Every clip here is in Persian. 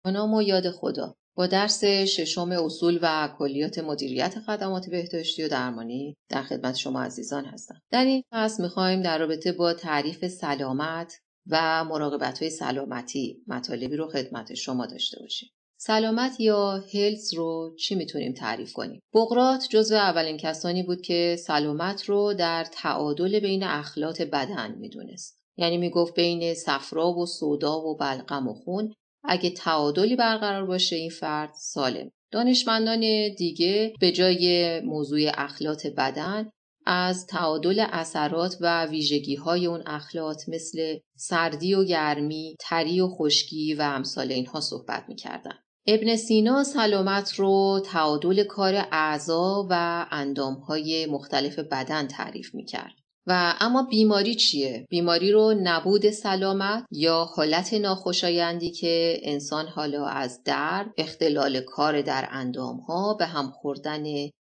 نام و یاد خدا. با درس ششم اصول و کلیات مدیریت خدمات بهداشتی و درمانی در خدمت شما عزیزان هستم. در این فصل می‌خوایم در رابطه با تعریف سلامت و مراقبت‌های سلامتی مطالبی رو خدمت شما داشته باشیم. سلامت یا هلت رو چی میتونیم تعریف کنیم؟ بقراط جزو اولین کسانی بود که سلامت رو در تعادل بین اخلاط بدن میدونست. یعنی میگفت بین صفرا و سودا و بلغم و خون اگه تعادلی برقرار باشه این فرد سالم. دانشمندان دیگه به جای موضوع اخلاط بدن از تعادل اثرات و ویژگی‌های اون اخلاط مثل سردی و گرمی، تری و خشکی و امثال اینها صحبت می‌کردن. ابن سینا سلامت رو تعادل کار اعضا و اندام‌های مختلف بدن تعریف می‌کرد. و اما بیماری چیه؟ بیماری رو نبود سلامت یا حالت ناخوشایندی که انسان حالا از درد، اختلال کار در اندام‌ها، به هم خوردن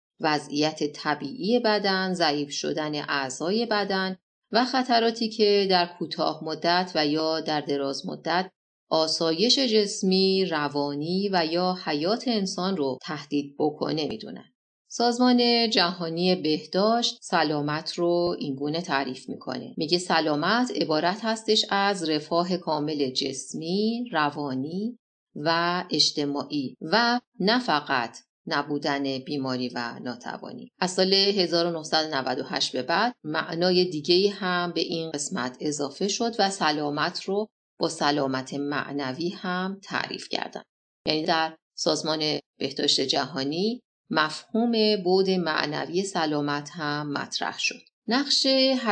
وضعیت طبیعی بدن، ضعیف شدن اعضای بدن و خطراتی که در کوتاه مدت و یا در دراز مدت آسایش جسمی، روانی و یا حیات انسان رو تهدید بکنه میدونن. سازمان جهانی بهداشت سلامت رو اینگونه تعریف میکنه. میگه سلامت عبارت هستش از رفاه کامل جسمی، روانی و اجتماعی و نه فقط نبودن بیماری و ناتوانی. از سال 1998 به بعد معنای دیگه‌ای هم به این قسمت اضافه شد و سلامت رو با سلامت معنوی هم تعریف کردن. یعنی در سازمان بهداشت جهانی مفهوم بعد معنوی سلامت هم مطرح شد. نقش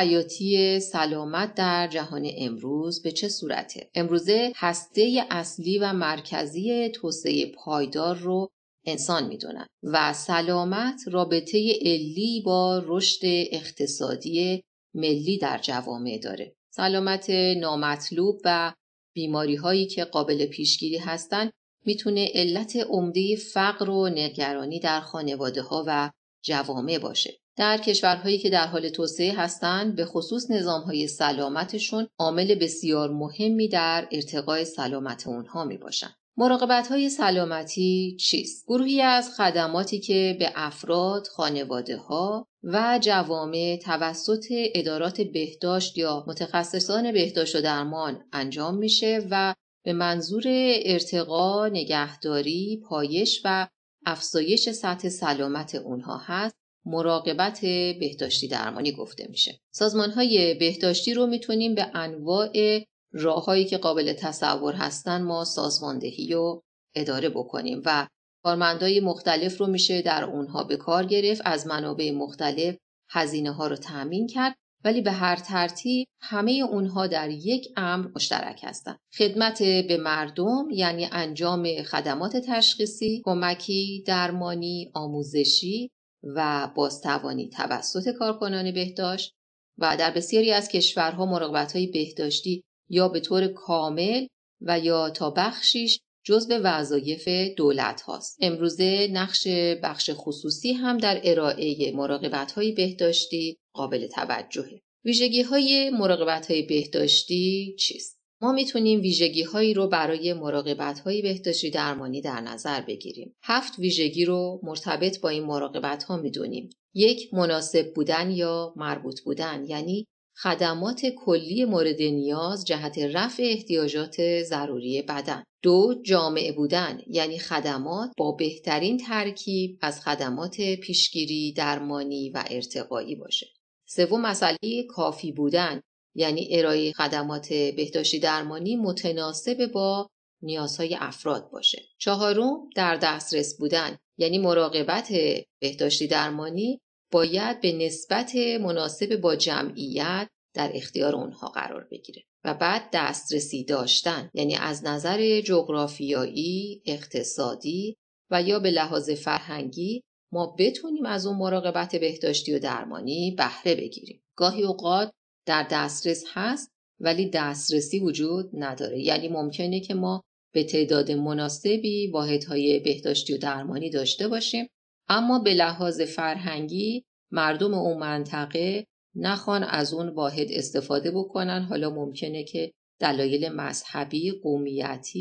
حیاتی سلامت در جهان امروز به چه صورته؟ امروزه هسته اصلی و مرکزی توسعه پایدار رو انسان میدونن و سلامت رابطه علی با رشد اقتصادی ملی در جوامع داره. سلامت نامطلوب و بیماری هایی که قابل پیشگیری هستند میتونه علت عمده فقر و نگرانی در خانواده ها و جوامع باشه. در کشورهایی که در حال توسعه هستند به خصوص نظامهای سلامتشون عامل بسیار مهمی در ارتقای سلامت اونها میباشن. مراقبت‌های سلامتی چیست؟ گروهی از خدماتی که به افراد، خانواده‌ها و جوامع توسط ادارات بهداشت یا متخصصان بهداشت و درمان انجام میشه و به منظور ارتقا، نگهداری، پایش و افزایش سطح سلامت اونها هست، مراقبت بهداشتی درمانی گفته میشه. سازمان‌های بهداشتی رو میتونیم به انواع راه‌هایی که قابل تصور هستن ما سازماندهی و اداره بکنیم و کارمندای مختلف رو میشه در اونها به کار گرفت، از منابع مختلف هزینه‌ها رو تأمین کرد، ولی به هر ترتیب همه اونها در یک امر مشترک هستند. خدمت به مردم یعنی انجام خدمات تشخیصی، کمکی درمانی، آموزشی و بازتوانی توسط کارکنان بهداشت و در بسیاری از کشورها مراقبت‌های بهداشتی یا به طور کامل و یا تا بخشیش جزو وظایف دولت هاست. امروزه نقش بخش خصوصی هم در ارائه مراقبت‌های بهداشتی قابل توجهه. ویژگی‌های مراقبت‌های بهداشتی چیست؟ ما میتونیم ویژگی‌هایی رو برای مراقبت‌های بهداشتی درمانی در نظر بگیریم. 7 ویژگی رو مرتبط با این مراقبت‌ها میدونیم. 1. مناسب بودن یا مربوط بودن، یعنی خدمات کلی مورد نیاز جهت رفع احتیاجات ضروری بدن. 2. جامع بودن، یعنی خدمات با بهترین ترکیب از خدمات پیشگیری، درمانی و ارتقایی باشه. 3. مسئله کافی بودن، یعنی ارائه خدمات بهداشتی درمانی متناسب با نیازهای افراد باشه. 4. در دسترس بودن، یعنی مراقبت بهداشتی درمانی باید به نسبت مناسب با جمعیت در اختیار اونها قرار بگیره. و بعد دسترسی داشتن، یعنی از نظر جغرافیایی، اقتصادی و یا به لحاظ فرهنگی ما بتونیم از اون مراقبت بهداشتی و درمانی بهره بگیریم. گاهی اوقات در دسترس هست ولی دسترسی وجود نداره، یعنی ممکنه که ما به تعداد مناسبی واحدهای بهداشتی و درمانی داشته باشیم اما به لحاظ فرهنگی مردم اون منطقه نخوان از اون واحد استفاده بکنن. حالا ممکنه که دلایل مذهبی، قومیتی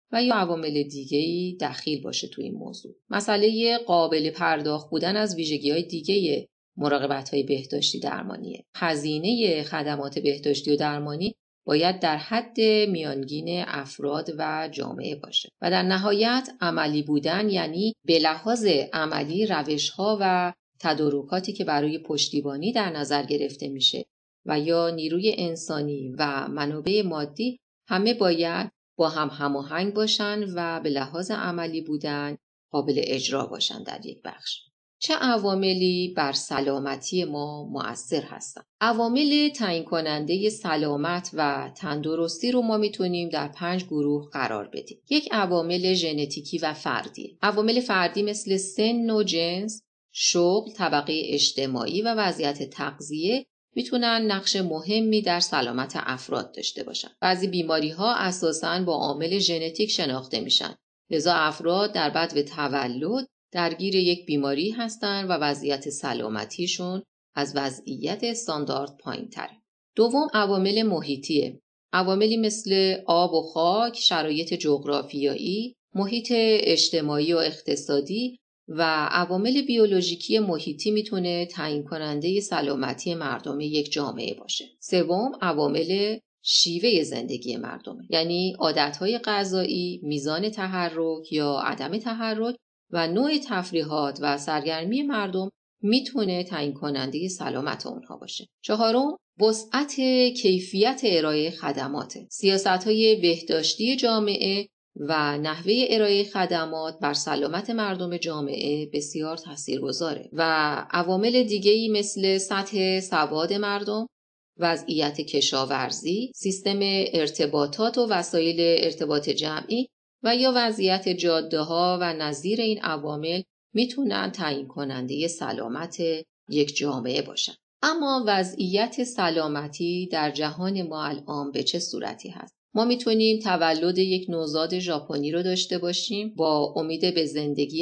و یا عوامل دیگه‌ای دخیل باشه تو این موضوع. مسئله قابل پرداخت بودن از ویژگی‌های دیگه مراقبت‌های بهداشتی درمانیه. هزینه خدمات بهداشتی و درمانی باید در حد میانگین افراد و جامعه باشه و در نهایت عملی بودن یعنی به لحاظ عملی روش‌ها و تدارکاتی که برای پشتیبانی در نظر گرفته میشه و یا نیروی انسانی و منابع مادی همه باید با هم هماهنگ باشن و به لحاظ عملی بودن قابل اجرا باشن در یک بخش. چه عواملی بر سلامتی ما مؤثر هستند؟ عوامل تعیین کننده سلامت و تندرستی رو ما میتونیم در 5 گروه قرار بدیم. یک، عوامل ژنتیکی و فردی. عوامل فردی مثل سن و جنس، شغل، طبقه اجتماعی و وضعیت تغذیه میتونن نقش مهمی در سلامت افراد داشته باشن. بعضی بیماری‌ها اساساً با عامل ژنتیک شناخته میشن. لذا افراد در بدو تولد درگیر یک بیماری هستند و وضعیت سلامتیشون از وضعیت استاندارد پایین‌تره. دوم، عوامل محیطیه. عواملی مثل آب و خاک، شرایط جغرافیایی، محیط اجتماعی و اقتصادی و عوامل بیولوژیکی محیطی میتونه تعیین کننده سلامتی مردم یک جامعه باشه. سوم، عوامل شیوه زندگی مردم، یعنی عادتهای غذایی، میزان تحرک یا عدم تحرک و نوع تفریحات و سرگرمی مردم میتونه تعیین کننده سلامت اونها باشه. چهارم، وسعت کیفیت ارائه خدمات. سیاست‌های بهداشتی جامعه و نحوه ارائه خدمات بر سلامت مردم جامعه بسیار تاثیرگذاره و عوامل دیگه‌ای مثل سطح سواد مردم، وضعیت کشاورزی، سیستم ارتباطات و وسایل ارتباط جمعی و یا وضعیت جاده‌ها و نظیر این عوامل میتونن تعیین کننده سلامت یک جامعه باشن. اما وضعیت سلامتی در جهان ما الان به چه صورتی هست؟ ما میتونیم تولد یک نوزاد ژاپنی رو داشته باشیم با امید به زندگی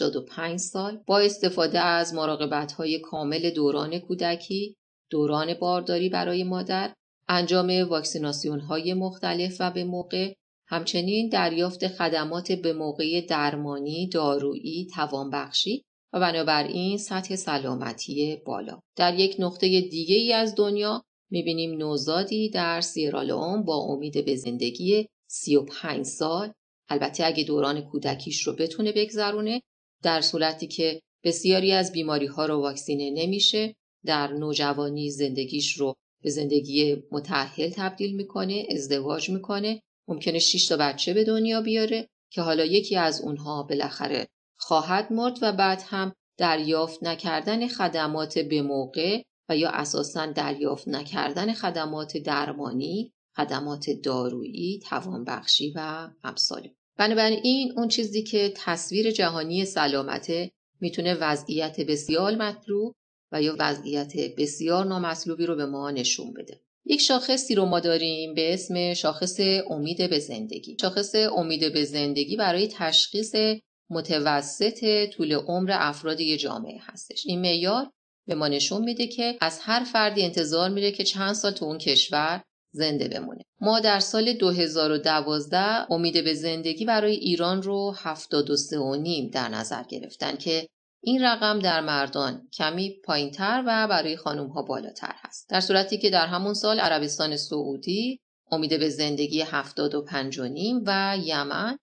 85 سال با استفاده از مراقبت‌های کامل دوران کودکی، دوران بارداری برای مادر، انجام واکسیناسیون‌های مختلف و به موقع، همچنین دریافت خدمات به موقع درمانی، دارویی، توانبخشی و بنابراین سطح سلامتی بالا. در یک نقطه دیگه ای از دنیا میبینیم نوزادی در سیرالئون با امید به زندگی 35 سال، البته اگه دوران کودکیش رو بتونه بگذرونه، در صورتی که بسیاری از بیماری ها رو واکسینه نمیشه، در نوجوانی زندگیش رو به زندگی متأهل تبدیل میکنه، ازدواج میکنه، ممکنه 6 تا بچه به دنیا بیاره که حالا یکی از اونها بالاخره خواهد مرد و بعد هم دریافت نکردن خدمات به موقع و یا اساساً دریافت نکردن خدمات درمانی، خدمات دارویی، توانبخشی و امثال. بنابراین اون چیزی که تصویر جهانی سلامته میتونه وضعیت بسیار مطلوب و یا وضعیت بسیار نامطلوبی رو به ما نشون بده. یک شاخصی رو ما داریم به اسم شاخص امید به زندگی. شاخص امید به زندگی برای تشخیص متوسط طول عمر افراد یک جامعه هستش. این معیار به ما نشون میده که از هر فردی انتظار میره که چند سال تو اون کشور زنده بمونه. ما در سال 2012 امید به زندگی برای ایران رو 73.5 در نظر گرفتن که این رقم در مردان کمی پایین‌تر و برای خانم‌ها بالاتر هست. در صورتی که در همون سال عربستان سعودی امید به زندگی 75.5 و یمن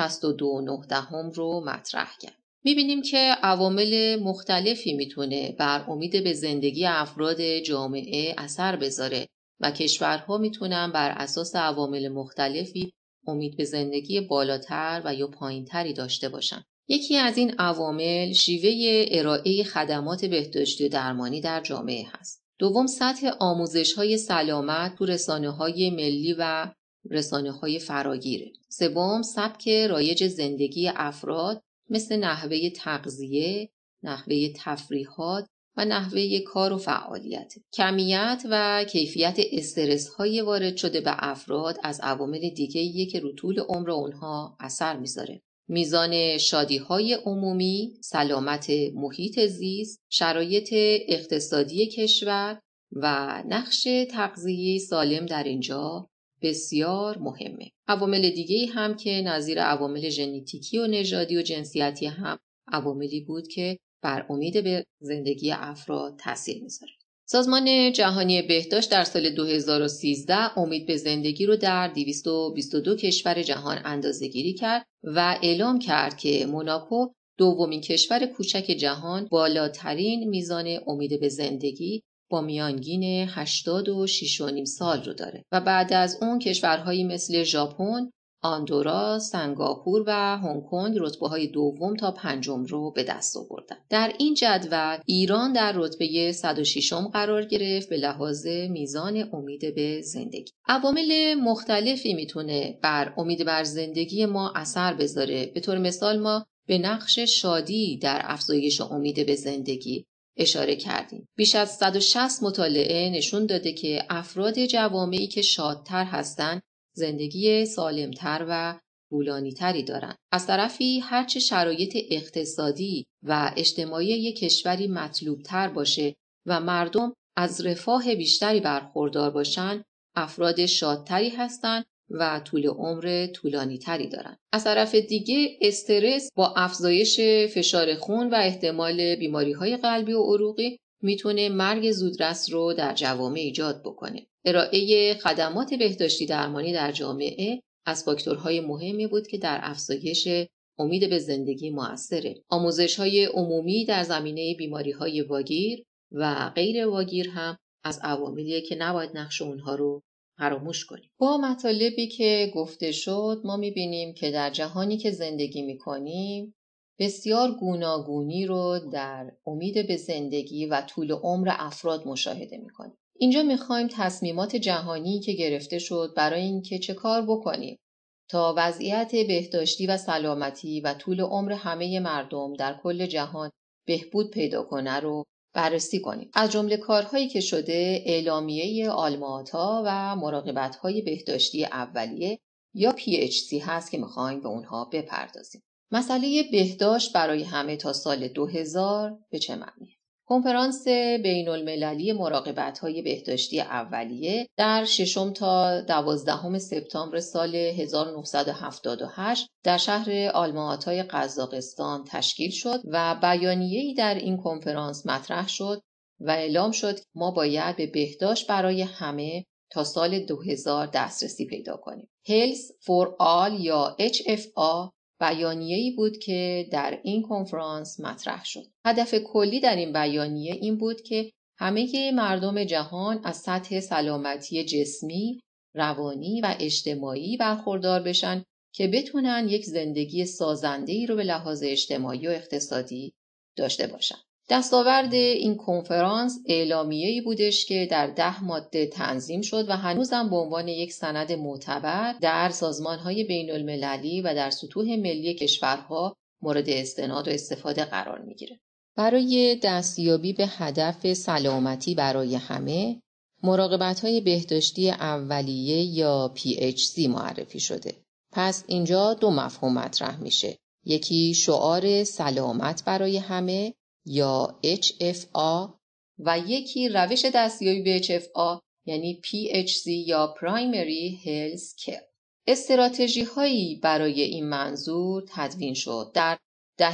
62.9 رو مطرح کرد. می‌بینیم که عوامل مختلفی میتونه بر امید به زندگی افراد جامعه اثر بذاره و کشورها میتونن بر اساس عوامل مختلفی امید به زندگی بالاتر و یا پایین‌تری داشته باشن. یکی از این عوامل شیوه ارائه خدمات بهداشتی و درمانی در جامعه هست. دوم، سطح آموزش‌های سلامت تو رسانه‌های ملی و رسانه‌های فراگیره. سوم، سبک رایج زندگی افراد مثل نحوه تغذیه، نحوه تفریحات و نحوه کار و فعالیت. کمیت و کیفیت استرس‌های وارد شده به افراد از عوامل دیگه‌ایه که رو طول عمر اونها اثر میذاره. میزان شادی‌های عمومی، سلامت محیط زیست، شرایط اقتصادی کشور و نقش تغذیه سالم در اینجا بسیار مهمه. عوامل دیگه‌ای هم که نظیر عوامل ژنتیکی و نژادی و جنسیتی هم عواملی بود که بر امید به زندگی افراد تاثیر میذاره. سازمان جهانی بهداشت در سال 2013 امید به زندگی رو در 222 کشور جهان اندازه‌گیری کرد و اعلام کرد که موناکو دومین کشور کوچک جهان بالاترین میزان امید به زندگی با میانگین 86.5 سال رو داره و بعد از اون کشورهایی مثل ژاپن، آندورا، سنگاپور و هنگ کنگ رتبه‌های دوم تا پنجم رو به دست آوردن. در این جدول ایران در رتبه 106م قرار گرفت به لحاظ میزان امید به زندگی. عوامل مختلفی میتونه بر امید بر زندگی ما اثر بذاره. به طور مثال ما به نقش شادی در افزایش امید به زندگی اشاره کردیم. بیش از 160 مطالعه نشون داده که افراد جوامعی که شادتر هستند زندگی سالمتر و طولانی‌تری دارند. از طرفی هرچه شرایط اقتصادی و اجتماعی یک کشوری مطلوبتر باشه و مردم از رفاه بیشتری برخوردار باشند، افراد شادتری هستند و طول عمر طولانی‌تری دارند. از طرف دیگه استرس با افزایش فشار خون و احتمال بیماری‌های قلبی و عروقی میتونه مرگ زودرس رو در جوامع ایجاد بکنه. ارائه خدمات بهداشتی درمانی در جامعه از فاکتورهای مهمی بود که در افزایش امید به زندگی مؤثره. آموزش‌های عمومی در زمینه بیماری‌های واگیر و غیر واگیر هم از عواملیه که نباید نقش اونها رو فراموش کنیم. با مطالبی که گفته شد ما می‌بینیم که در جهانی که زندگی می‌کنیم بسیار گوناگونی رو در امید به زندگی و طول عمر افراد مشاهده می‌کنیم. اینجا می‌خوایم تصمیمات جهانی که گرفته شد برای اینکه چه کار بکنیم تا وضعیت بهداشتی و سلامتی و طول عمر همه مردم در کل جهان بهبود پیدا کنه رو بررسی کنیم. از جمله کارهایی که شده اعلامیه آلماتا و مراقبت‌های بهداشتی اولیه یا PHC هست که می‌خوایم به اونها بپردازیم. مسئله بهداشت برای همه تا سال 2000 به چه معنیه؟ کنفرانس بین‌المللی مراقبت‌های بهداشتی اولیه در 6 تا 12 سپتامبر سال 1978 در شهر آلما-آتای قزاقستان تشکیل شد و بیانیه‌ای در این کنفرانس مطرح شد و اعلام شد که ما باید به بهداشت برای همه تا سال 2000 دسترسی پیدا کنیم. Health for All یا HFA بیانیه‌ای بود که در این کنفرانس مطرح شد. هدف کلی در این بیانیه این بود که همه مردم جهان از سطح سلامتی جسمی، روانی و اجتماعی برخوردار بشن که بتونن یک زندگی سازنده‌ای رو به لحاظ اجتماعی و اقتصادی داشته باشن. دستاورد این کنفرانس اعلامیه‌ای بودش که در 10 ماده تنظیم شد و هنوزم به عنوان یک سند معتبر در سازمان‌های بین‌المللی و در سطوح ملی کشورها مورد استناد و استفاده قرار می‌گیره. برای دستیابی به هدف سلامتی برای همه، مراقبت‌های بهداشتی اولیه یا PHC معرفی شده. پس اینجا دو مفهوم مطرح میشه. یکی شعار سلامت برای همه یا HFA و یکی روش دستیابی به HFA یعنی PHC یا Primary Health Care. استراتژی هایی برای این منظور تدوین شد. در دهه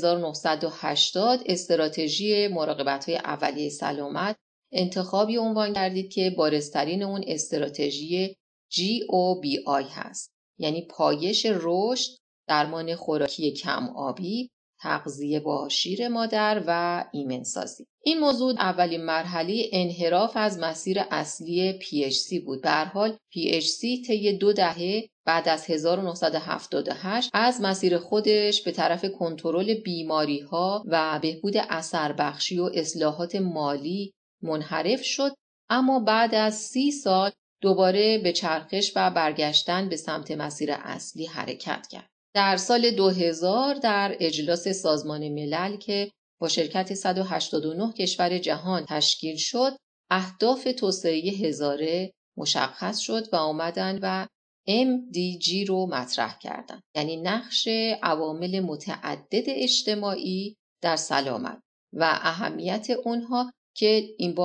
1980 استراتژی مراقبت‌های اولیه سلامت انتخابی عنوان گردید که بارزترین اون استراتژی GOBI هست، یعنی پایش رشد، درمان خوراکی کم آبی، تغذیه با شیر مادر و ایمنسازی. این موضوع اولین مرحله انحراف از مسیر اصلی PHC بود. به هر حال PHC طی 2 دهه بعد از 1978 از مسیر خودش به طرف کنترل بیماری‌ها و بهبود اثربخشی و اصلاحات مالی منحرف شد، اما بعد از 30 سال دوباره به چرخش و برگشتن به سمت مسیر اصلی حرکت کرد. در سال 2000 در اجلاس سازمان ملل که با شرکت 189 کشور جهان تشکیل شد، اهداف توسعه هزاره مشخص شد و آمدن و MDG رو مطرح کردند، یعنی نقش عوامل متعدد اجتماعی در سلامت و اهمیت اونها که این بار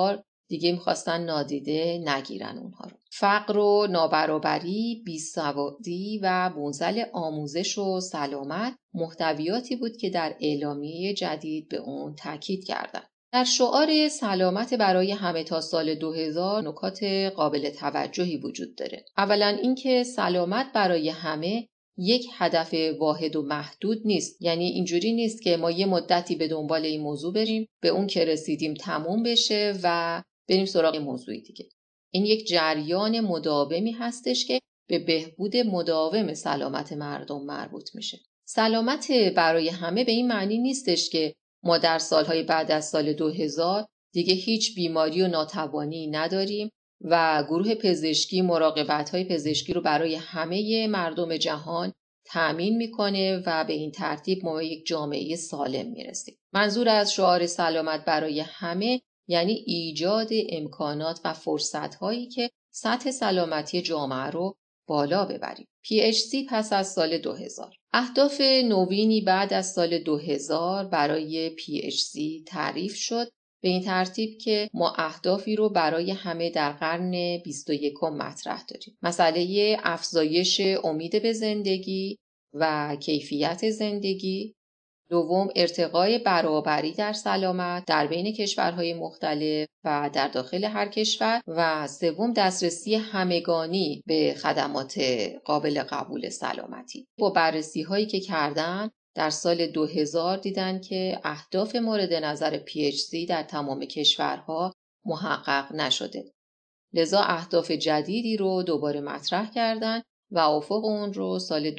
دیگه میخواستن نادیده نگیرن اونها رو. فقر و نابرابری، بیسوادی و منزل آموزش و سلامت محتویاتی بود که در اعلامیه جدید به اون تاکید کردند. در شعار سلامت برای همه تا سال 2000 نکات قابل توجهی وجود داره. اولا اینکه سلامت برای همه یک هدف واحد و محدود نیست. یعنی اینجوری نیست که ما یه مدتی به دنبال این موضوع بریم، به اون که رسیدیم تموم بشه و بریم سراغ موضوعی دیگه. این یک جریان مداومی هستش که به بهبود مداوم سلامت مردم مربوط میشه. سلامت برای همه به این معنی نیستش که ما در سالهای بعد از سال 2000 دیگه هیچ بیماری و ناتوانی نداریم و گروه پزشکی مراقبت‌های پزشکی رو برای همه مردم جهان تأمین میکنه و به این ترتیب ما به یک جامعه سالم میرسیم. منظور از شعار سلامت برای همه یعنی ایجاد امکانات و فرصت‌هایی که سطح سلامتی جامعه رو بالا ببریم. PHC پس از سال 2000. اهداف نوینی بعد از سال 2000 برای PHC تعریف شد به این ترتیب که ما اهدافی رو برای همه در قرن 21 مطرح داریم. مسئله افزایش امید به زندگی و کیفیت زندگی. دوم، ارتقای برابری در سلامت در بین کشورهای مختلف و در داخل هر کشور. و سوم، دسترسی همگانی به خدمات قابل قبول سلامتی. با بررسی هایی که کردن در سال 2000 دیدن که اهداف مورد نظر PHC در تمام کشورها محقق نشده. لذا اهداف جدیدی رو دوباره مطرح کردن و افق اون رو سال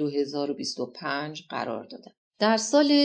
2025 قرار دادن. در سال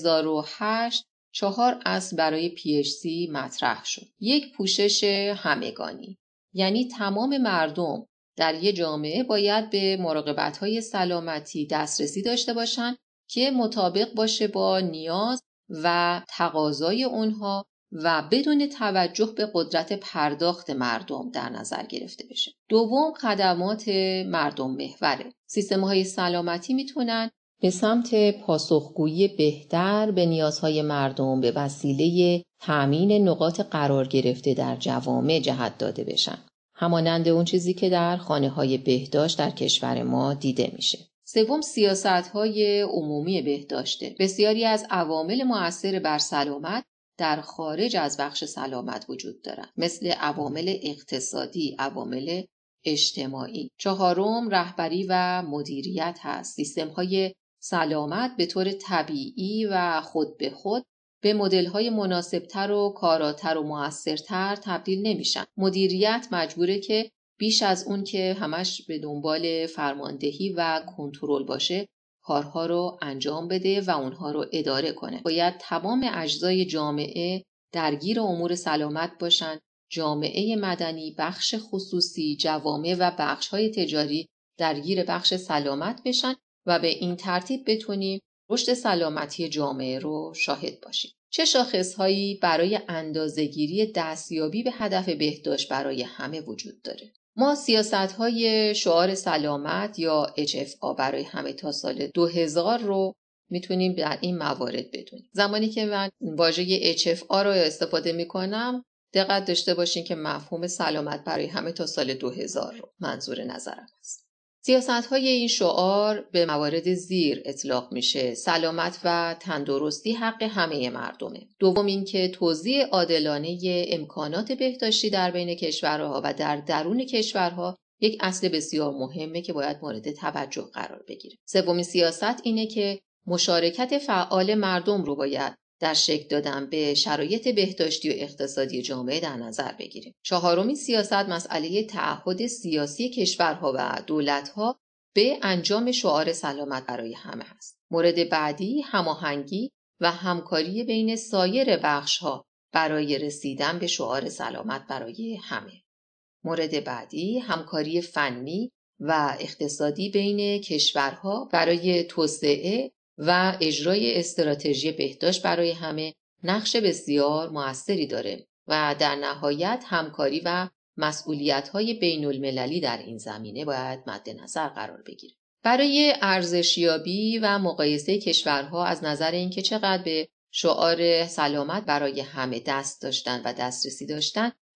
2008 4 اصل برای PHC مطرح شد. یک، پوشش همگانی، یعنی تمام مردم در یک جامعه باید به مراقبت‌های سلامتی دسترسی داشته باشند که مطابق باشه با نیاز و تقاضای اونها و بدون توجه به قدرت پرداخت مردم در نظر گرفته بشه. دوم، خدمات مردم محوره. سیستم‌های سلامتی میتونن به سمت پاسخگویی بهتر به نیازهای مردم به وسیله تأمین نقاط قرار گرفته در جوامع جهت داده بشن. همانند اون چیزی که در خانه‌های بهداشت در کشور ما دیده میشه. سوم، سیاست‌های عمومی بهداشته. بسیاری از عوامل مؤثر بر سلامت در خارج از بخش سلامت وجود دارند، مثل عوامل اقتصادی، عوامل اجتماعی. چهارم، رهبری و مدیریت هست. سیستم‌های سلامت به طور طبیعی و خود به خود به مدل‌های مناسبتر و کاراتر و مؤثرتر تبدیل نمیشن. مدیریت مجبوره که بیش از اون که همش به دنبال فرماندهی و کنترل باشه، کارها رو انجام بده و اونها رو اداره کنه. باید تمام اجزای جامعه درگیر امور سلامت باشن. جامعه مدنی، بخش خصوصی، جوامع و بخش‌های تجاری درگیر بخش سلامت بشن و به این ترتیب بتونیم رشد سلامتی جامعه رو شاهد باشیم. چه شاخصهایی برای اندازه‌گیری دستیابی به هدف بهداشت برای همه وجود داره؟ ما سیاست‌های شعار سلامت یا HFA برای همه تا سال 2000 رو میتونیم در این موارد بدونیم. زمانی که من واژه HFA رو استفاده میکنم دقت داشته باشین که مفهوم سلامت برای همه تا سال 2000 رو منظور نظرم است. سیاست‌های این شعار به موارد زیر اطلاق میشه. سلامت و تندرستی حق همه مردمه. دوم اینکه توزیع عادلانه امکانات بهداشتی در بین کشورها و در درون کشورها یک اصل بسیار مهمه که باید مورد توجه قرار بگیره. سومین سیاست اینه که مشارکت فعال مردم رو باید در شکل دادن به شرایط بهداشتی و اقتصادی جامعه در نظر بگیریم. چهارمین سیاست مسئله تعهد سیاسی کشورها و دولت‌ها به انجام شعار سلامت برای همه است. مورد بعدی هماهنگی و همکاری بین سایر بخش‌ها برای رسیدن به شعار سلامت برای همه. مورد بعدی همکاری فنی و اقتصادی بین کشورها برای توسعه و اجرای استراتژی بهداشت برای همه نقش بسیار موثری داره و در نهایت همکاری و مسئولیت‌های بین‌المللی در این زمینه باید مد نظر قرار بگیره. برای ارزشیابی و مقایسه کشورها از نظر اینکه چقدر به شعار سلامت برای همه دست داشتن و دسترسی داشتن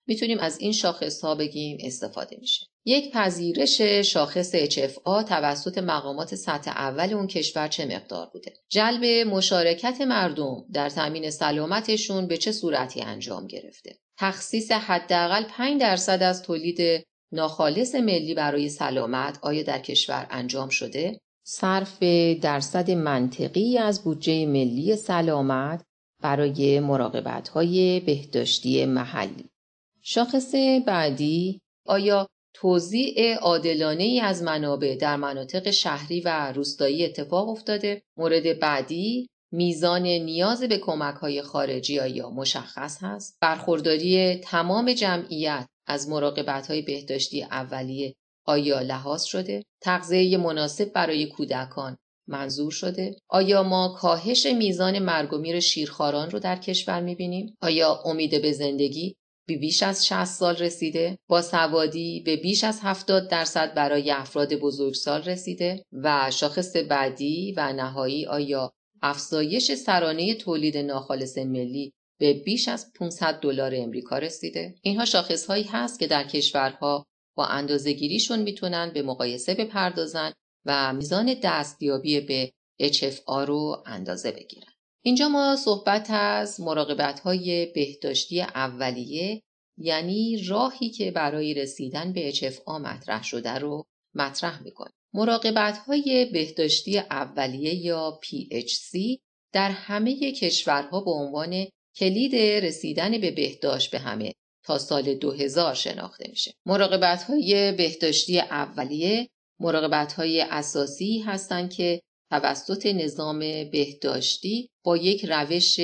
میتونیم از این شاخص ها بگیم استفاده میشه. یک پذیرش شاخص HFA توسط مقامات سطح اول اون کشور چه مقدار بوده؟ جلب مشارکت مردم در تامین سلامتشون به چه صورتی انجام گرفته؟ تخصیص حداقل 5% از تولید ناخالص ملی برای سلامت آیا در کشور انجام شده؟ صرف درصد منطقی از بودجه ملی سلامت برای مراقبت‌های بهداشتی محلی. شاخص بعدی، آیا توزیع عادلانه‌ای از منابع در مناطق شهری و روستایی اتفاق افتاده؟ مورد بعدی، میزان نیاز به کمک‌های خارجی آیا مشخص هست؟ برخورداری تمام جمعیت از مراقبت‌های بهداشتی اولیه آیا لحاظ شده؟ تغذیه مناسب برای کودکان منظور شده؟ آیا ما کاهش میزان مرگ و میر شیرخواران رو در کشور می‌بینیم؟ آیا امید به زندگی به بیش از 60 سال رسیده؟ باسوادی به بیش از 70% برای افراد بزرگسال رسیده؟ و شاخص بعدی و نهایی، آیا افزایش سرانه تولید ناخالص ملی به بیش از $500 امریکا رسیده؟ اینها شاخص‌هایی هست که در کشورها با اندازه‌گیریشون میتونن به مقایسه بپردازن و میزان دستیابی به HFA رو اندازه بگیرن. اینجا ما صحبت از مراقبت‌های بهداشتی اولیه، یعنی راهی که برای رسیدن به HFA مطرح شده رو مطرح می‌کنیم. مراقبت‌های بهداشتی اولیه یا PHC در همه کشورها به عنوان کلید رسیدن به بهداشت به همه تا سال 2000 شناخته میشه. مراقبت‌های بهداشتی اولیه مراقبت‌های اساسی هستند که توسط نظام بهداشتی با یک روش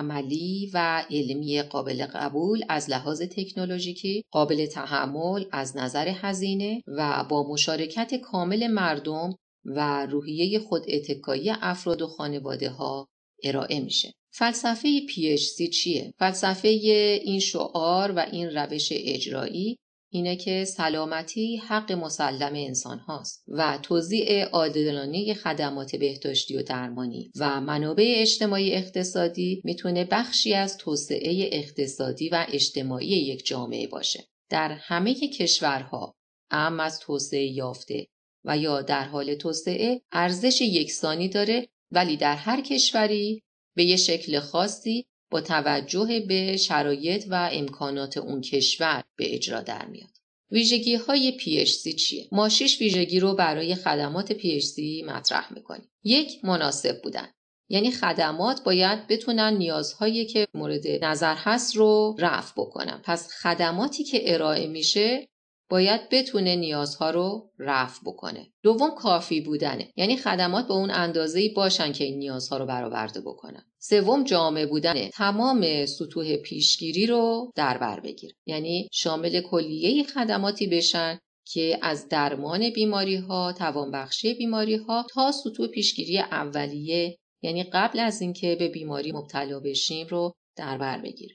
عملی و علمی قابل قبول از لحاظ تکنولوژیکی، قابل تحمل از نظر هزینه و با مشارکت کامل مردم و روحیه خوداتکایی افراد و خانواده‌ها ارائه میشه. فلسفه PHC چیه؟ فلسفه این شعار و این روش اجرایی اینه که سلامتی حق مسلم انسان هاست و توزیع عادلانه خدمات بهداشتی و درمانی و منابع اجتماعی اقتصادی میتونه بخشی از توسعه اقتصادی و اجتماعی یک جامعه باشه. در همه کشورها، اعم از توسعه یافته و یا در حال توسعه، ارزش یکسانی داره، ولی در هر کشوری به یه شکل خاصی با توجه به شرایط و امکانات اون کشور به اجرا در میاد. ویژگی های PHC چیه؟ ما 6 ویژگی رو برای خدمات PHC مطرح میکنیم. 1. مناسب بودن. یعنی خدمات باید بتونن نیازهایی که مورد نظر هست رو رفع بکنن. پس خدماتی که ارائه میشه باید بتونه نیازها رو رفع بکنه. 2. کافی بودنه. یعنی خدمات به اون اندازه‌ای باشن که این نیازها رو برآورده بکنن. 3. جامع بودنه. تمام سطوح پیشگیری رو در بر بگیره. یعنی شامل کلیه خدماتی بشن که از درمان بیماری‌ها، توانبخشی بیماری‌ها تا سطوح پیشگیری اولیه، یعنی قبل از اینکه به بیماری مبتلا بشیم رو در بر بگیره.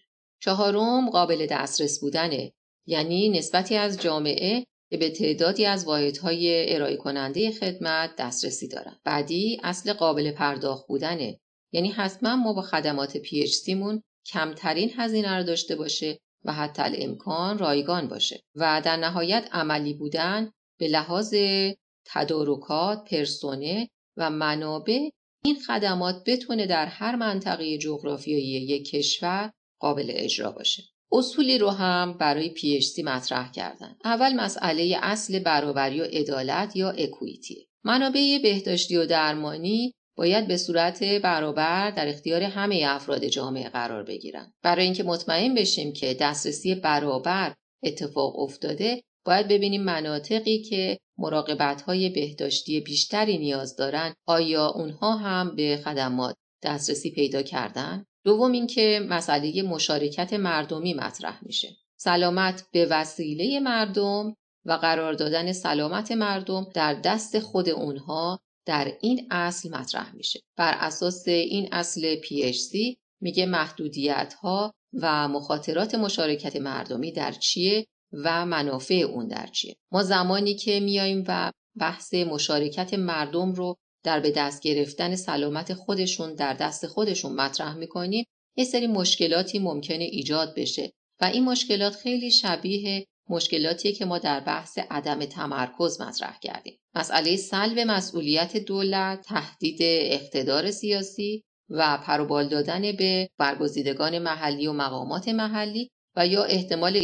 4. قابل دسترس بودنه. یعنی نسبتی از جامعه که به تعدادی از واحدهای ارائه کننده خدمت دسترسی دارن. بعدی اصل قابل پرداخت بودنه. یعنی حتما ما با خدمات PHC مون کمترین هزینه رو داشته باشه و حتی الامکان رایگان باشه. و در نهایت عملی بودن به لحاظ تدارکات، پرسنل و منابع این خدمات بتونه در هر منطقه جغرافیایی یک کشور قابل اجرا باشه. اصولی رو هم برای PHC مطرح کردن. اول مسئله اصل برابری و عدالت یا اکویتی. منابع بهداشتی و درمانی باید به صورت برابر در اختیار همه افراد جامعه قرار بگیرن. برای اینکه مطمئن بشیم که دسترسی برابر اتفاق افتاده، باید ببینیم مناطقی که مراقبت‌های بهداشتی بیشتری نیاز دارن، آیا اونها هم به خدمات دسترسی پیدا کردن؟ 2. اینکه مسئله مشارکت مردمی مطرح میشه. سلامت به وسیله مردم و قرار دادن سلامت مردم در دست خود اونها در این اصل مطرح میشه. بر اساس این اصل PHC میگه محدودیت‌ها و مخاطرات مشارکت مردمی در چیه و منافع اون در چیه. ما زمانی که میایم و بحث مشارکت مردم رو در به دست گرفتن سلامت خودشون در دست خودشون مطرح میکنیم، یه سری مشکلاتی ممکنه ایجاد بشه و این مشکلات خیلی شبیه مشکلاتیه که ما در بحث عدم تمرکز مطرح کردیم. مسئله سلب مسئولیت دولت، تهدید اقتدار سیاسی و پروبال دادن به برگزیدگان محلی و مقامات محلی و یا احتمال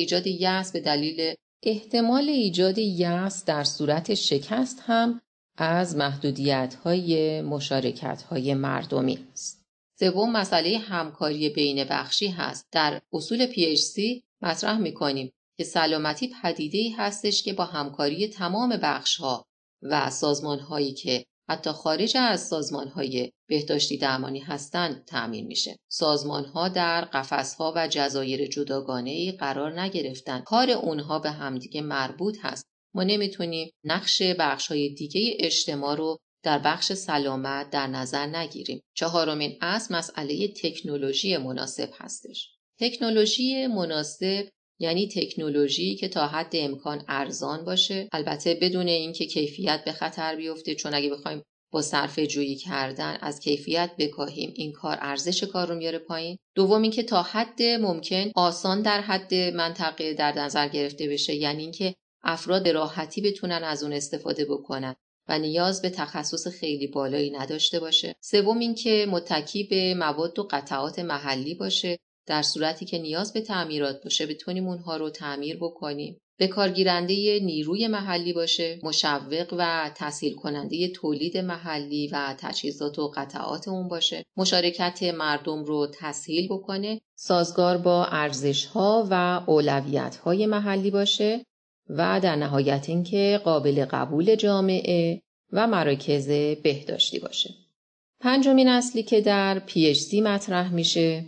ایجاد یأس در صورت شکست هم از محدودیت‌های مشارکت‌های مردمی است. سوم مسئله همکاری بین بخشی هست. در اصول PHC مطرح می‌کنیم که سلامتی پدیده‌ای هستش که با همکاری تمام بخش‌ها و سازمان‌هایی که حتی خارج از سازمان‌های بهداشتی درمانی هستند تأمین میشه. سازمان‌ها در قفس‌ها و جزایر جداگانه‌ای قرار نگرفتن. کار اونها به همدیگه مربوط هست. ما نمیتونیم نقش بخش‌های دیگه اجتماع رو در بخش سلامت در نظر نگیریم. چهارمین اصل مسئله تکنولوژی مناسب هستش. تکنولوژی مناسب یعنی تکنولوژی که تا حد امکان ارزان باشه، البته بدون اینکه کیفیت به خطر بیفته، چون اگه بخوایم با صرفه جویی کردن از کیفیت بکاهیم این کار ارزش کار رو میاره پایین. دوم اینکه تا حد ممکن آسان در حد منطقه در نظر گرفته بشه، یعنی اینکه افراد به راحتی بتونن از اون استفاده بکنن و نیاز به تخصص خیلی بالایی نداشته باشه. سوم اینکه متکی به مواد و قطعات محلی باشه، در صورتی که نیاز به تعمیرات باشه بتونیم اونها رو تعمیر بکنیم. به کارگیرنده نیروی محلی باشه، مشوق و تسهیل کننده تولید محلی و تجهیزات و قطعات اون باشه، مشارکت مردم رو تسهیل بکنه، سازگار با ارزش‌ها و اولویت‌های محلی باشه و در نهایت اینکه قابل قبول جامعه و مراکز بهداشتی باشه. پنجمین اصلی که در PHC مطرح میشه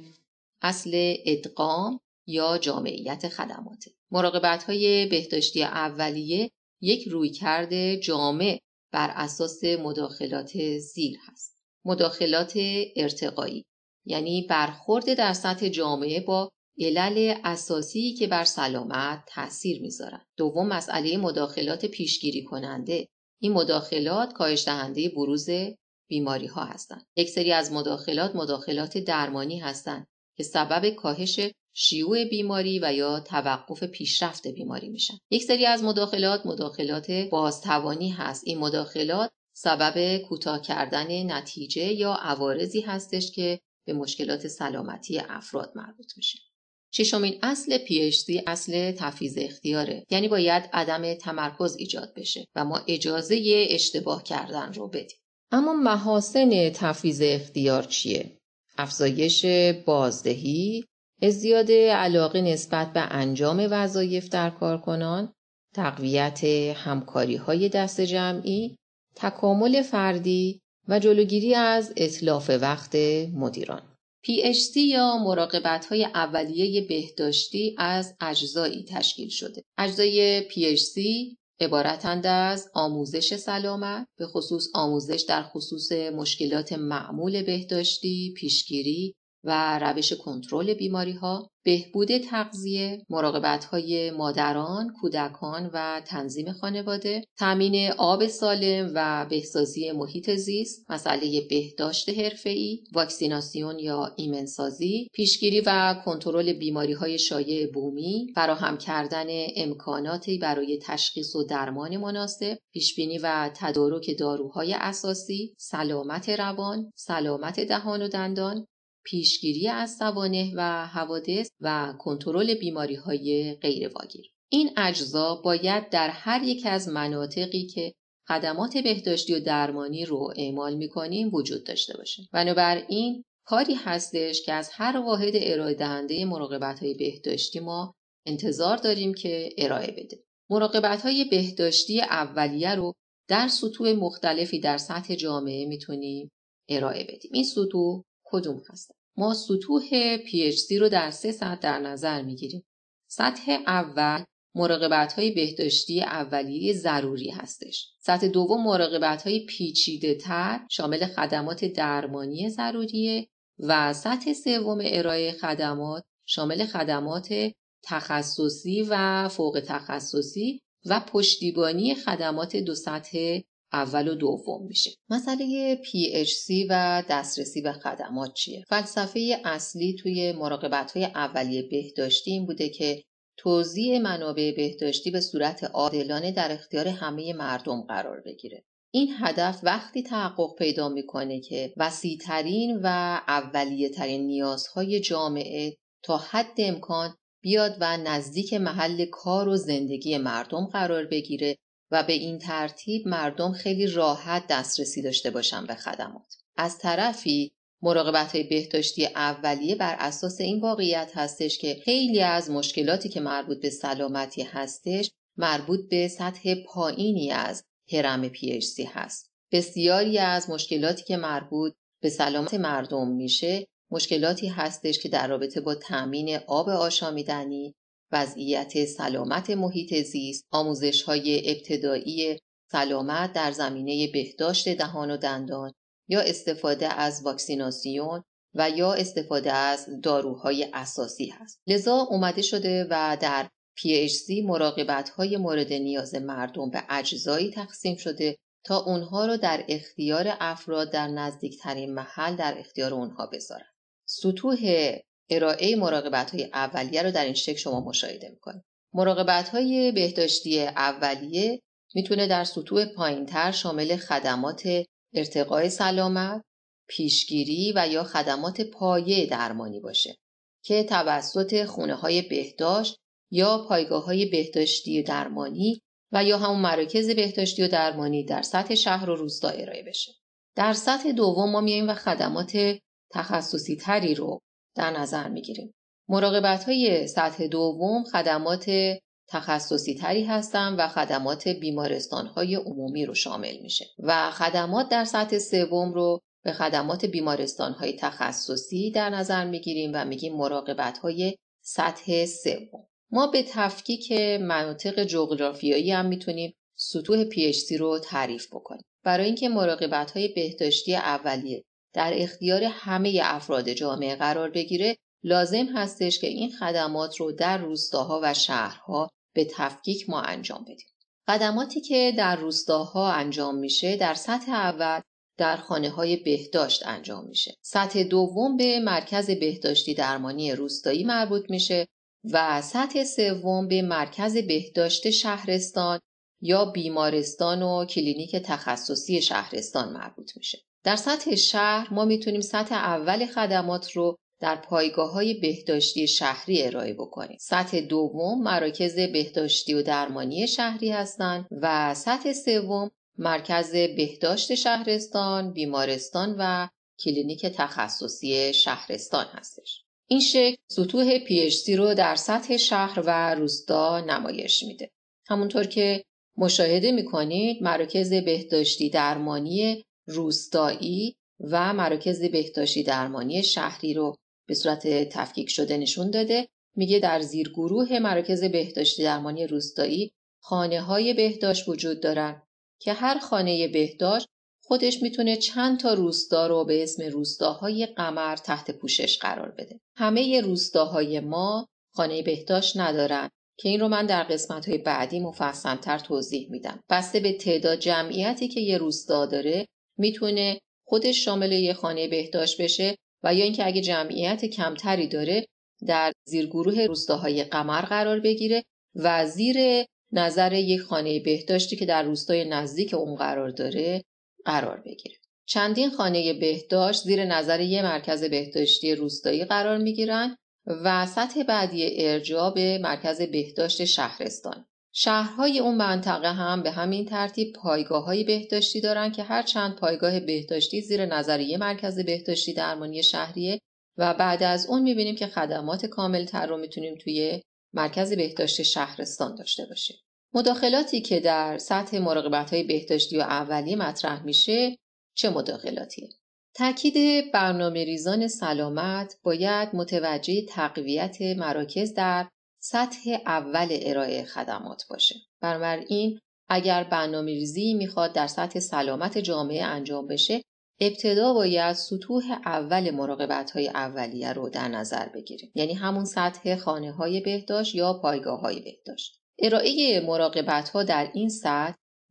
اصل ادغام یا جامعیت خدمات. مراقبت‌های بهداشتی اولیه یک رویکرد جامع بر اساس مداخلات زیر هست. مداخلات ارتقایی یعنی برخورد در سطح جامعه با علل اساسی که بر سلامت تأثیر می‌ذارند. دوم مسئله مداخلات پیشگیری کننده. این مداخلات کاهش دهنده بروز بیماری‌ها هستند. یک سری از مداخلات درمانی هستند که سبب کاهش شیوع بیماری و یا توقف پیشرفت بیماری میشن. یک سری از مداخلات بازتوانی هست. این مداخلات سبب کوتاه کردن نتیجه یا عوارضی هستش که به مشکلات سلامتی افراد مربوط میشه. ششمین اصل PHC اصل تفویض اختیاره، یعنی باید عدم تمرکز ایجاد بشه و ما اجازه اشتباه کردن رو بدیم. اما محاسن تفویض اختیار چیه؟ افزایش بازدهی، ازدیاد علاقه نسبت به انجام وظایف در کارکنان، تقویت همکاری‌های دست جمعی، تکامل فردی و جلوگیری از اتلاف وقت مدیران. PHC یا مراقبت‌های اولیه بهداشتی از اجزایی تشکیل شده. اجزای PHC عبارتند از آموزش سلامت، به خصوص آموزش در خصوص مشکلات معمول بهداشتی، پیشگیری و روش کنترل بیماری‌ها، بهبود تغذیه، مراقبت‌های مادران، کودکان و تنظیم خانواده، تامین آب سالم و بهسازی محیط زیست، مسئله بهداشت حرفه‌ای، واکسیناسیون یا ایمنسازی، پیشگیری و کنترل بیماری‌های شایع بومی، فراهم کردن امکاناتی برای تشخیص و درمان مناسب، پیشبینی و تدارک داروهای اساسی، سلامت روان، سلامت دهان و دندان، پیشگیری از سوانح و حوادث و کنترل بیماری‌های غیرواگیر. این اجزا باید در هر یک از مناطقی که خدمات بهداشتی و درمانی رو اعمال می‌کنیم وجود داشته باشه. بنابراین کاری هستش که از هر واحد ارائه دهنده مراقبت‌های بهداشتی ما انتظار داریم که ارائه بده. مراقبت‌های بهداشتی اولیه رو در سطوح مختلفی در سطح جامعه میتونیم ارائه بدیم. این سطوح کدوم هستن؟ ما سطوح PHC رو در 3 سطح در نظر میگیریم. سطح اول مراقبت‌های بهداشتی اولیه ضروری هستش. سطح دوم مراقبت‌های پیچیده‌تر شامل خدمات درمانی ضروریه و سطح سوم ارائه خدمات شامل خدمات تخصصی و فوق تخصصی و پشتیبانی خدمات 2 سطح اول و دوم میشه. مسئله PHC و دسترسی به خدمات چیه؟ فلسفه اصلی توی مراقبت‌های اولیه بهداشتی این بوده که توزیع منابع بهداشتی به صورت عادلانه در اختیار همه مردم قرار بگیره. این هدف وقتی تحقق پیدا میکنه که وسیع‌ترین و اولیه‌ترین نیازهای جامعه تا حد امکان بیاد و نزدیک محل کار و زندگی مردم قرار بگیره و به این ترتیب مردم خیلی راحت دسترسی داشته باشن به خدمات. از طرفی مراقبت‌های بهداشتی اولیه بر اساس این واقعیت هستش که خیلی از مشکلاتی که مربوط به سلامتی هستش مربوط به سطح پایینی از هرم PHC هست. بسیاری از مشکلاتی که مربوط به سلامت مردم میشه مشکلاتی هستش که در رابطه با تامین آب آشامیدنی، وضعیت سلامت محیط زیست، آموزش‌های ابتدایی سلامت در زمینه بهداشت دهان و دندان یا استفاده از واکسیناسیون و یا استفاده از داروهای اساسی هست. لذا اومده شده و در PHC مراقبت‌های مورد نیاز مردم به اجزایی تقسیم شده تا اونها رو در اختیار افراد در نزدیکترین محل در اختیار اونها بذارن. سطوح ارائه مراقبت‌های اولیه رو در این شکل شما مشاهده می‌کنید. مراقبت‌های بهداشتی اولیه میتونه در سطوح پایین‌تر شامل خدمات ارتقای سلامت، پیشگیری و یا خدمات پایه درمانی باشه که توسط خونه‌های بهداشت یا پایگاه‌های بهداشتی و درمانی و یا همون مراکز بهداشتی و درمانی در سطح شهر و روستا ارائه بشه. در سطح دوم ما میایم و خدمات تخصصی تری رو در نظر میگیریم. مراقبت‌های سطح دوم خدمات تخصصی تری هستن و خدمات بیمارستان‌های عمومی رو شامل میشه و خدمات در سطح سوم رو به خدمات بیمارستان‌های تخصصی در نظر میگیریم و میگیم مراقبت‌های سطح سوم. ما به تفکیک مناطق جغرافیایی هم میتونیم سطوح PHC رو تعریف بکنیم. برای اینکه مراقبت‌های بهداشتی اولیه در اختیار همه افراد جامعه قرار بگیره لازم هستش که این خدمات رو در روستاها و شهرها به تفکیک ما انجام بدیم. خدماتی که در روستاها انجام میشه در سطح اول در خانه‌های بهداشت انجام میشه. سطح دوم به مرکز بهداشتی درمانی روستایی مربوط میشه و سطح سوم به مرکز بهداشت شهرستان یا بیمارستان و کلینیک تخصصی شهرستان مربوط میشه. در سطح شهر ما میتونیم سطح اول خدمات رو در پایگاه‌های بهداشتی شهری ارائه بکنیم. سطح دوم مراکز بهداشتی و درمانی شهری هستند و سطح سوم مرکز بهداشت شهرستان، بیمارستان و کلینیک تخصصی شهرستان هستش. این شکل سطوح PHC رو در سطح شهر و روستا نمایش میده. همونطور که مشاهده میکنید مراکز بهداشتی درمانی روستایی و مراکز بهداشتی درمانی شهری رو به صورت تفکیک شده نشون داده. میگه در زیرگروه مراکز بهداشتی درمانی روستایی خانه‌های بهداشت وجود دارن که هر خانه بهداشت خودش میتونه چند تا روستا رو به اسم روستاهای قمر تحت پوشش قرار بده. همه روستاهای ما خانه بهداشت ندارن که این رو من در قسمت‌های بعدی مفصل‌تر توضیح میدم. بسته به تعداد جمعیتی که یه روستا داره میتونه خودش شامل یه خانه بهداشت بشه و یا اینکه اگه جمعیت کمتری داره در زیرگروه روستاهای قمر قرار بگیره و زیر نظر یک خانه بهداشتی که در روستای نزدیک اون قرار داره قرار بگیره. چندین خانه بهداشت زیر نظر یک مرکز بهداشتی روستایی قرار میگیرن و سطح بعدی ارجاع به مرکز بهداشت شهرستان. شهرهای اون منطقه هم به همین ترتیب پایگاه‌های بهداشتی دارن که هر چند پایگاه بهداشتی زیر نظر یک مرکز بهداشتی درمانی شهریه و بعد از اون می‌بینیم که خدمات کامل‌تر رو می‌تونیم توی مرکز بهداشت شهرستان داشته باشیم. مداخلاتی که در سطح مراقبت‌های بهداشتی و اولیه مطرح میشه چه مداخلاتیه؟ تاکید برنامه‌ریزان سلامت باید متوجه تقویت مراکز در سطح اول ارائه خدمات باشه. بنابراین اگر برنامه‌ریزی میخواد در سطح سلامت جامعه انجام بشه ابتدا باید سطوح اول مراقبت‌های اولیه رو در نظر بگیریم، یعنی همون سطح خانه‌های بهداشت یا پایگاه‌های بهداشت. ارائه مراقبت‌ها در این سطح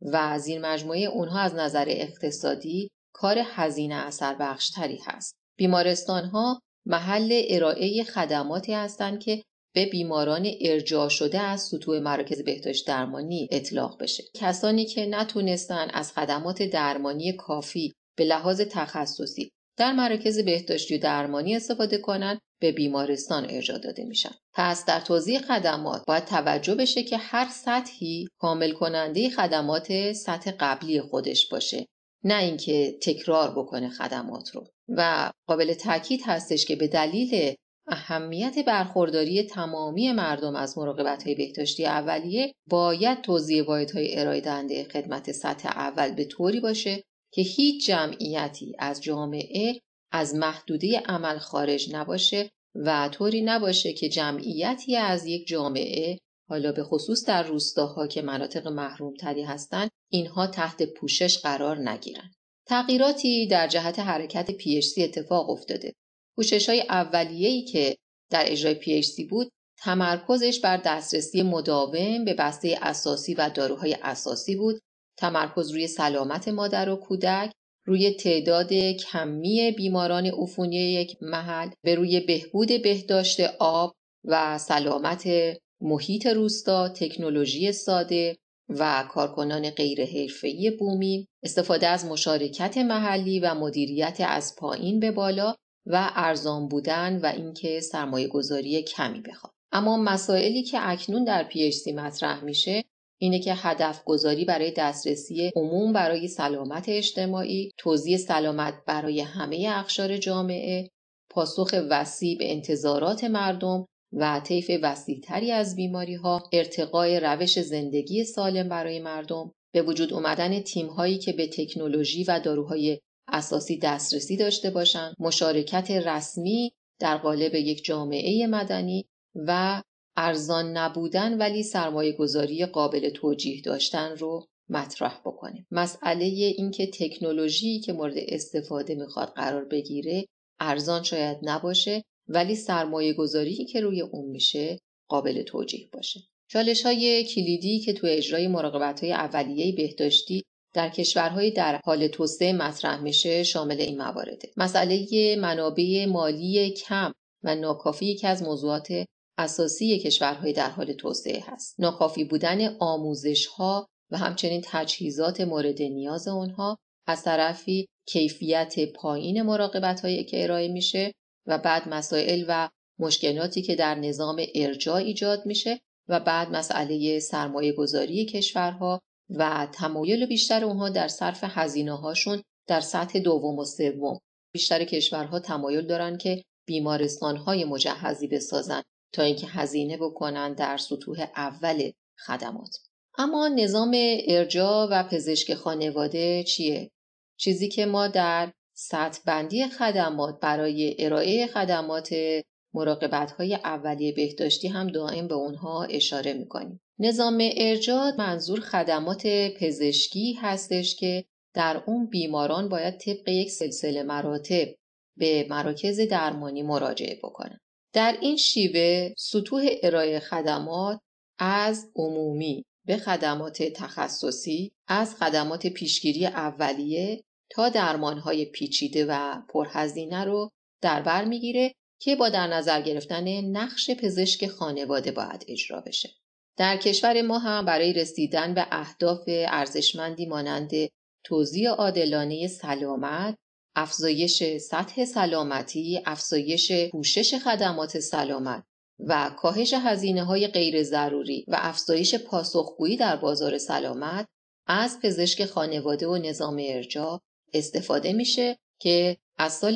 و زیر مجموعه اونها از نظر اقتصادی کار هزینه اثر بخشتری هست. بیمارستان‌ها محل ارائه خدماتی هستند که به بیماران ارجاع شده از سطوح مراکز بهداشت درمانی اطلاق بشه. کسانی که نتونستن از خدمات درمانی کافی به لحاظ تخصصی در مراکز بهداشتی و درمانی استفاده کنند به بیمارستان ارجاع داده میشن. پس در توزیع خدمات باید توجه بشه که هر سطحی کامل کننده خدمات سطح قبلی خودش باشه، نه اینکه تکرار بکنه خدمات رو. و قابل تاکید هستش که به دلیل اهمیت برخورداری تمامی مردم از مراقبت‌های بهداشتی اولیه باید توزیع واحدهای ارائه دهنده خدمت سطح اول به طوری باشه که هیچ جمعیتی از جامعه از محدوده عمل خارج نباشه و طوری نباشه که جمعیتی از یک جامعه، حالا به خصوص در روستاها که مناطق محروم تری هستند، اینها تحت پوشش قرار نگیرن. تغییراتی در جهت حرکت PHC اتفاق افتاده. پوشش‌های اولیه‌ای که در اجرای PHC بود، تمرکزش بر دسترسی مداوم به بسته اساسی و داروهای اساسی بود، تمرکز روی سلامت مادر و کودک، روی تعداد کمی بیماران عفونی یک محل، به روی بهبود بهداشت آب و سلامت محیط روستا، تکنولوژی ساده و کارکنان غیر حرفه‌ای بومی، استفاده از مشارکت محلی و مدیریت از پایین به بالا و ارزان بودن و اینکه سرمایه‌گذاری کمی بخواد. اما مسائلی که اکنون در PHC مطرح میشه اینه که هدف گذاری برای دسترسی عموم برای سلامت اجتماعی، توزیع سلامت برای همه اقشار جامعه، پاسخ وسیع به انتظارات مردم و طیف وسیع‌تری از بیماری‌ها، ارتقای روش زندگی سالم برای مردم، به وجود آمدن تیم‌هایی که به تکنولوژی و داروهای اساسی دسترسی داشته باشند، مشارکت رسمی در قالب یک جامعه مدنی و ارزان نبودن ولی سرمایه‌گذاری قابل توجیه داشتن رو مطرح بکنیم. مسئله این که تکنولوژی که مورد استفاده میخواد قرار بگیره ارزان شاید نباشه ولی سرمایه‌گذاری که روی اون میشه قابل توجیه باشه. چالش‌های کلیدی که تو اجرای مراقبت‌های اولیه بهداشتی در کشورهای در حال توسعه مطرح میشه شامل این موارده. مسئله منابع مالی کم و ناکافی یکی از موضوعات اساسی کشورهای در حال توسعه هست. ناکافی بودن آموزش‌ها و همچنین تجهیزات مورد نیاز آنها، از طرفی کیفیت پایین مراقبت‌هایی که ارائه میشه و بعد مسائل و مشکلاتی که در نظام ارجاع ایجاد میشه و بعد مسئله سرمایه‌گذاری کشورها و تمایل بیشتر اونها در صرف هزینه‌هاشون در سطح دوم و سوم. بیشتر کشورها تمایل دارن که بیمارستان‌های مجهزی بسازن تا اینکه هزینه بکنن در سطوح اول خدمات. اما نظام ارجاع و پزشک خانواده چیه؟ چیزی که ما در سطح بندی خدمات برای ارائه خدمات مراقبت‌های اولیه بهداشتی هم دائم به اونها اشاره می‌کنیم. نظام ارجاع منظور خدمات پزشکی هستش که در اون بیماران باید طبق یک سلسله مراتب به مراکز درمانی مراجعه بکنن. در این شیوه سطوح ارائه خدمات از عمومی به خدمات تخصصی، از خدمات پیشگیری اولیه تا درمانهای پیچیده و پرهزینه رو در بر میگیره که با در نظر گرفتن نقش پزشک خانواده باید اجرا بشه. در کشور ما هم برای رسیدن به اهداف ارزشمندی مانند توزیع عادلانه سلامت، افزایش سطح سلامتی، افزایش پوشش خدمات سلامت و کاهش هزینه‌های غیر ضروری و افزایش پاسخگویی در بازار سلامت از پزشک خانواده و نظام ارجاع استفاده میشه که از سال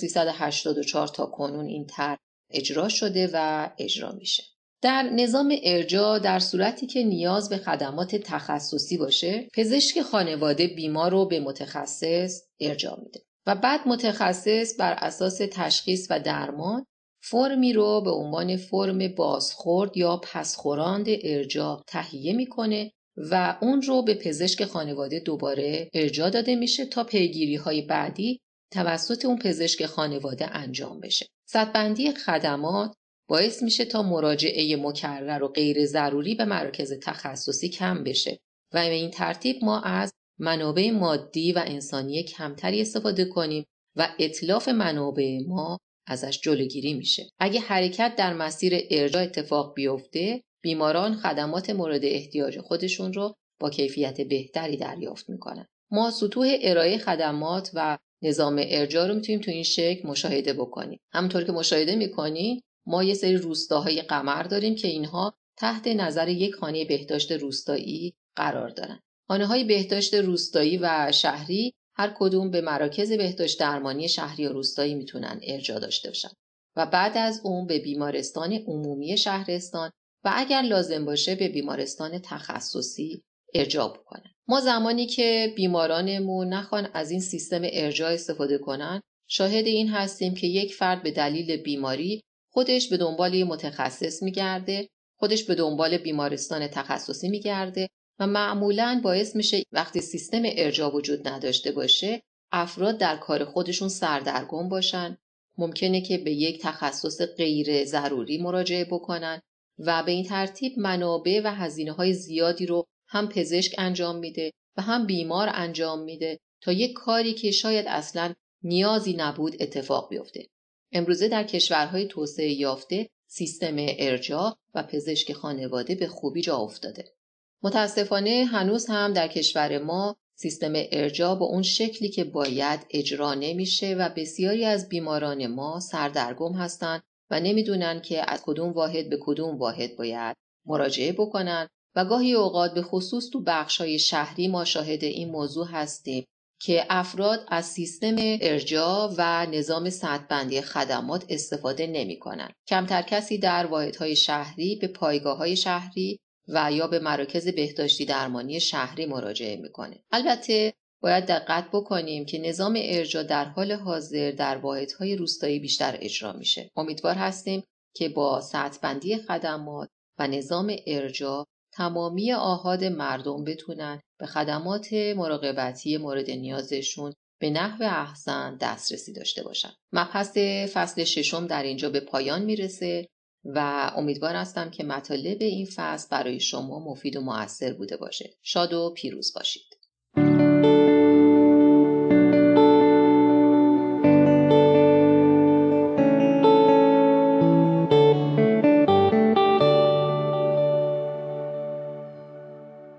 1384 تا کنون این طرح اجرا شده و اجرا میشه. در نظام ارجاع در صورتی که نیاز به خدمات تخصصی باشه، پزشک خانواده بیمار رو به متخصص ارجاع میده و بعد متخصص بر اساس تشخیص و درمان فرمی رو به عنوان فرم بازخورد یا پسخوراند ارجاع تهیه میکنه و اون رو به پزشک خانواده دوباره ارجاع داده میشه تا پیگیری‌های بعدی توسط اون پزشک خانواده انجام بشه. سطح‌بندی خدمات باعث میشه تا مراجعه مکرر و غیر ضروری به مراکز تخصصی کم بشه و به این ترتیب ما از منابع مادی و انسانی کمتری استفاده کنیم و اتلاف منابع ما ازش جلوگیری میشه. اگه حرکت در مسیر ارجاع اتفاق بیفته، بیماران خدمات مورد احتیاج خودشون رو با کیفیت بهتری دریافت میکنن. ما سطوح ارائه خدمات و نظام ارجاع رو میتونیم تو این شکل مشاهده بکنیم. همونطور که مشاهده میکنید ما یه سری روستاهای قمر داریم که اینها تحت نظر یک خانه بهداشت روستایی قرار دارن. خانه‌های بهداشت روستایی و شهری هر کدوم به مراکز بهداشت درمانی شهری و روستایی میتونن ارجاع داشته باشن و بعد از اون به بیمارستان عمومی شهرستان و اگر لازم باشه به بیمارستان تخصصی ارجاع بکنن. ما زمانی که بیمارانمون نخوان از این سیستم ارجاع استفاده کنن، شاهد این هستیم که یک فرد به دلیل بیماری خودش به دنبال یه متخصص میگرده، خودش به دنبال بیمارستان تخصصی میگرده و معمولاً باعث میشه وقتی سیستم ارجاع وجود نداشته باشه، افراد در کار خودشون سردرگم باشن، ممکنه که به یک تخصص غیر ضروری مراجعه بکنن و به این ترتیب منابع و هزینه‌های زیادی رو هم پزشک انجام میده و هم بیمار انجام میده تا یک کاری که شاید اصلاً نیازی نبود اتفاق بیفته. امروزه در کشورهای توسعه یافته سیستم ارجاع و پزشک خانواده به خوبی جا افتاده. متاسفانه هنوز هم در کشور ما سیستم ارجاع با اون شکلی که باید اجرا نمیشه و بسیاری از بیماران ما سردرگم هستند و نمیدونن که از کدوم واحد به کدوم واحد باید مراجعه بکنن و گاهی اوقات به خصوص تو بخش‌های شهری ما شاهد این موضوع هستیم که افراد از سیستم ارجاع و نظام سطح‌بندی خدمات استفاده نمی‌کنن. کمتر کسی در واحدهای شهری به پایگاه‌های شهری و یا به مراکز بهداشتی درمانی شهری مراجعه میکنه. البته باید دقت بکنیم که نظام ارجاع در حال حاضر در واحدهای روستایی بیشتر اجرا میشه. امیدوار هستیم که با سطح‌بندی خدمات و نظام ارجاع تمامی آحاد مردم بتونن به خدمات مراقبتی مورد نیازشون به نحو احسن دسترسی داشته باشن. مبحث فصل 6 در اینجا به پایان میرسه و امیدوار هستم که مطالب این فصل برای شما مفید و مؤثر بوده باشه. شاد و پیروز باشید.